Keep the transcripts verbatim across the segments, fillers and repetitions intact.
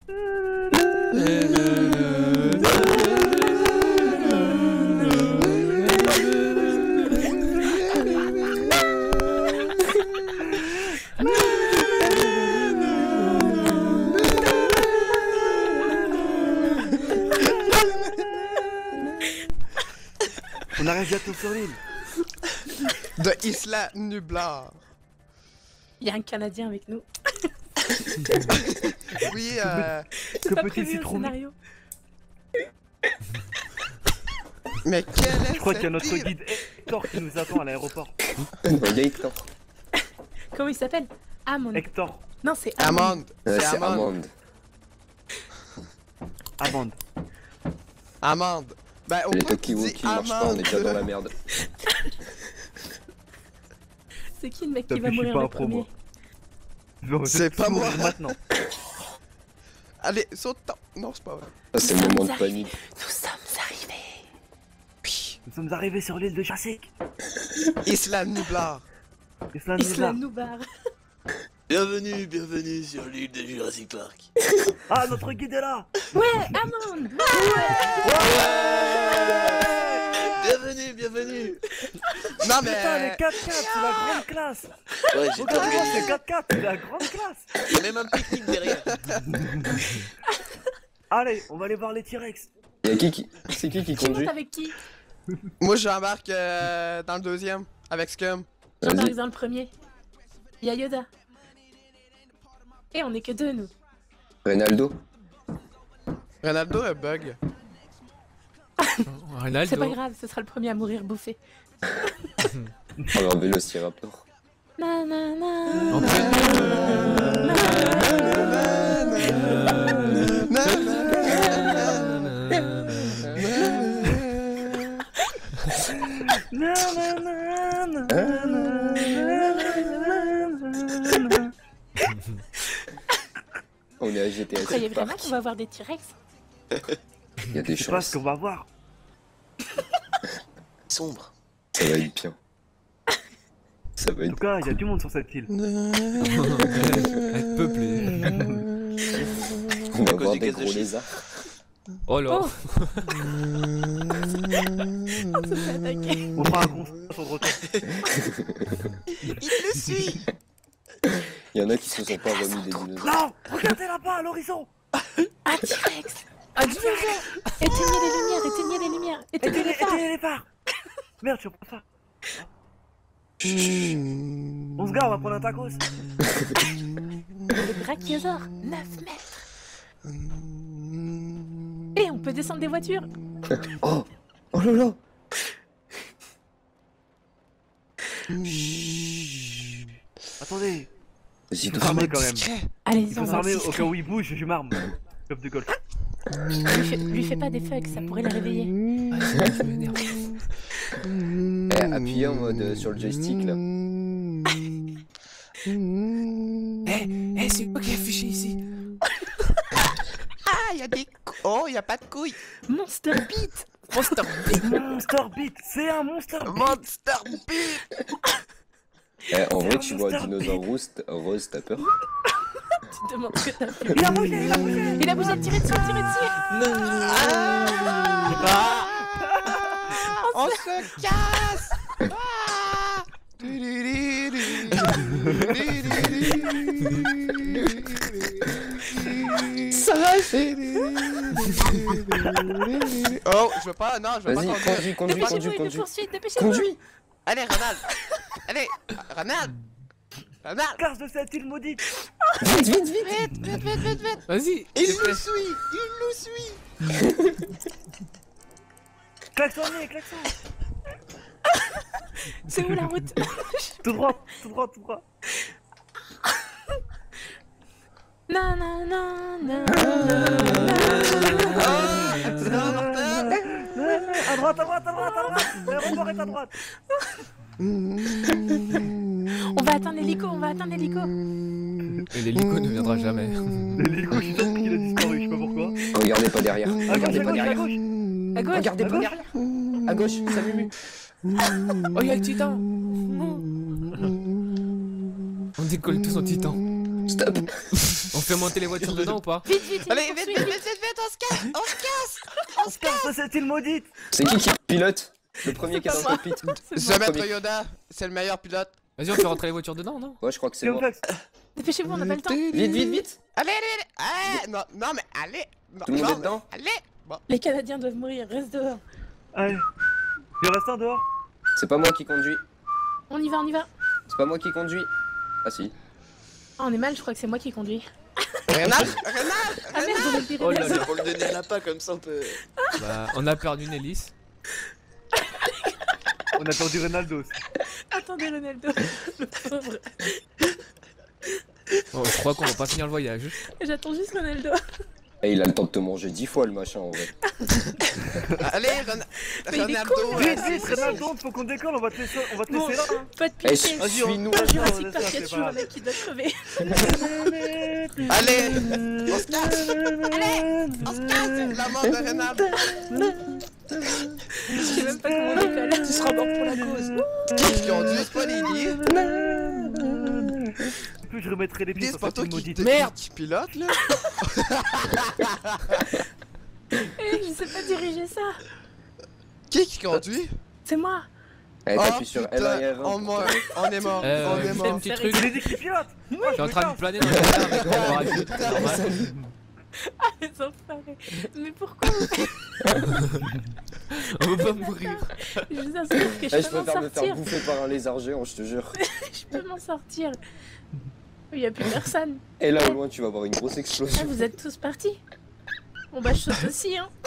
On arrive bientôt sur l'île. De Isla Nublar. Il y a un Canadien avec nous. Oui, euh... C'est pas prévu au scénario. Mais quel est Je crois qu'il y a cette notre île? guide Hector qui nous attend à l'aéroport. Il y a Hector. Comment il s'appelle? Amand. Hector. Non, c'est Amand. Amande. Euh, C'est C'est Amande. Amande. Amande. Amande. Ben, au Les moins, tu dis talkie-walkie marchent pas, on est déjà dans la merde. C'est qui le mec Ça qui va fait, je suis mourir pas le un pro, premier? moi. C'est pas moi. Maintenant. Allez, saute. Non, c'est pas vrai. Ça, c'est le moment de panique. Nous sommes arrivés. Oui. Nous sommes arrivés sur l'île de Jurassic. Isla Nublar. Isla Isla Nublar. Nubar. Bienvenue, bienvenue sur l'île de Jurassic Park. Ah, notre guide est là. Ouais, Amand. Bienvenue, bienvenue. Non, Putain, les mais... quatre quatre, c'est la grande classe. Ouais, j'ai pas Regardez-moi, c'est organisé. quatre quatre, c'est la grande classe. Il y a même un pique-nique derrière. Allez, on va aller voir les T-Rex. Il y a qui qui... C'est qui qui Tu montes conduit? avec qui? Moi, j'embarque euh, dans le deuxième, avec Scum. J'embarque Vas-y. dans le premier. Il y a Yoda. Et on est que deux, nous. Ronaldo. Ronaldo a bug. Ronaldo. C'est pas grave, ce sera le premier à mourir bouffé. Oh, un vélociraptor. Na na na. En na, fait- na, On est à G T A Vous croyez sept vraiment Park. qu'on va avoir des T-Rex? Il y a des Je sais pas chances. ce qu'on va voir. Sombre. Ça va être bien. Ça va En tout être... cas, il y a du monde sur cette île. Être peuplé. On va cause voir du des gaz de gros schiste. lézards. Oh là. Oh. On se fait attaquer. On fera un constat sur le retour. Il le suit. Il y en a qui se sont pas remis des dinosaures. Non, regardez là-bas à l'horizon. Un T-Rex. Un dinosaure. Éteignez les lumières, éteignez les lumières. Éteignez les phares. Éteignez les phares. Merde, je prends ça. On se gare, on va prendre un tacos. Le brachiosaure, neuf mètres. Et on peut descendre des voitures. Oh. Oh là là. Attendez, Vas-y, il faut doucement. s'armer quand même. Allez-y, Il faut on va s'armer aussi. au cas où il bouge, je m'arme. Club de golf. Lui fais, lui fais pas des fucks, ça pourrait les réveiller. Ah, c'est ça m'énerve. Eh, appuyez en mode euh, sur le joystick là. Eh, eh, c'est quoi qui est affiché ici? Ah, il y a des couilles. Oh, il y a pas de couilles. Monster Beat. Monster Beat. Monster Beat, c'est un Monster Beat. Monster Beat. Eh, en vrai, un tu vois un Monster dinosaure rose, t- rose, t'as peur? Tu te demandes ce que t'as fait. Il a bougé, il a bougé. Il a bougé, tirez dessus, tirez dessus. Ah. On se casse. Ah. Ça c'est. Oh, je veux pas, non, je veux pas Vas-y, conduire. conduis, conduis, Dépêchez-vous, conduis, une conduis. poursuite, dépêchez-vous. Conduis. Allez, Ronald. Allez, Ronald. Ronald. Classe de cette île maudite. Vite, vite, vite. Vite, vite, vite, vite, vite. Vas-y. Il s'il te nous plaît. suit, il nous suit. Klaxonnez, klaxon. C'est où la route? Tout droit, tout droit, tout droit. Non, non, non, non. À droite, à droite, à droite, à droite. L'aéroport est à droite. On va atteindre l'hélico, on va atteindre l'hélico. Et l'hélico ne viendra jamais. L'hélico, je suis sûr qu'il a disparu, je sais pas pourquoi. Regardez pas derrière. À gauche, Regardez à pas gauche, à derrière. gauche. À gauche. Regardez À pas gauche. derrière. À gauche, ça mumue. Oh, il y a le titan. On décolle tous en titan. Stop. On fait monter les voitures dedans ou pas? Vite, vite, vite, Allez, vite, poursuis, vite, vite, vite, vite, on se casse, on se casse. On se casse de cette île maudite. C'est qui qui pilote? Le premier qui est pas dans le moi. cockpit. The Maître Yoda, c'est le meilleur pilote. Vas-y, on fait rentrer les voitures dedans, non? Ouais, je crois que c'est C'est moi. Flex. Dépêchez-vous, on n'a pas le temps. Vite, vite, vite. Allez, allez, allez. Eh, non, non, mais allez. Non, Tout le monde non, est dedans? Allez. Bon. Les Canadiens doivent mourir, reste dehors. Allez. Je reste en dehors. C'est pas moi qui conduis. On y va, on y va. C'est pas moi qui conduis. Ah si. Ah, on est mal, je crois que c'est moi qui conduis. Renal, Renal. Ah merde, on est Oh là viré. là. Pour le donner à la pas comme ça on peut. Bah, on a perdu une hélice. On a perdu Ronaldo. Attendez, Ronaldo. Le pauvre. Bon, je crois qu'on va pas finir le voyage. J'attends juste Ronaldo. Et il a le temps de te manger dix fois le machin en vrai. Allez, Ren- Mais il est Ronaldo. con, Vite, ouais, vite, c'est- Ronaldo, faut qu'on décolle, on va te laisser, on va te Bon, laisser là. pas de Eh, pitié. Vas-y, on- suis-nous. Pas vas-y, on Jurassic laisse Park, ça, il y a c'est toujours pas un mec qui doit crever. Allez, on se casse. Allez, on se casse. La mort de Renal. Je sais même pas comment on décolle. Tu seras mort pour la cause. Qui ont dû se pas Lily. Plus je remettrai les pieds Dis, sur c'est pas cette toi île qui, maudite. Merde. qui pilote là. Eh, je sais pas diriger ça. Qui qui conduit? C'est moi. Eh, Oh t'appuies sur L un et putain, R un. on meurt, on est mort, Euh, on est je fais un mort. petit truc. Il est dit qu'il pilote. Moi, Je suis en me train de casse. planer dans les airs avec mon parachute. c'est normal. Ah, les enfoirés. Mais pourquoi vous- On veut pas mourir. Je vous assure que Eh, je je peux m'en préfère me faire sortir. bouffer par un lézard géant, je te jure. Je peux m'en sortir. Il y a plus personne. Et là au loin tu vas avoir une grosse Ah, explosion. vous êtes tous partis. Bon bah je saute aussi hein.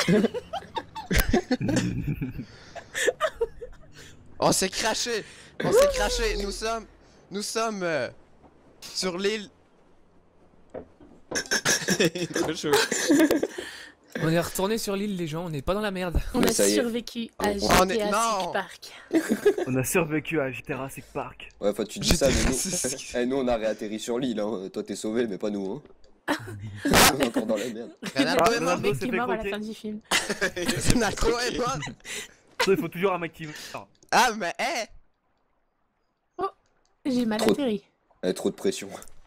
On s'est craché, on s'est craché. Nous sommes, nous sommes euh, sur l'île. Trop chaud. On est retourné sur l'île, les gens, on n'est pas dans la merde. On Mais a ça y est. survécu à On est- G T A non. Sick Park. On a survécu à Jurassic Park. Ouais, enfin tu dis J'étais ça, mais raciste. nous... Eh, nous on a réatterri sur l'île, hein. Toi t'es sauvé, mais pas nous, hein. On est encore dans la merde. Ronaldo est Le mort. Ronaldo mec s'est qui est fait mort à la croquer. fin du film. Ronaldo est mort. Ça, il faut toujours un mec qui meurt. Ah mais eh. J'ai mal Trop- atterri. Eh, trop de pression.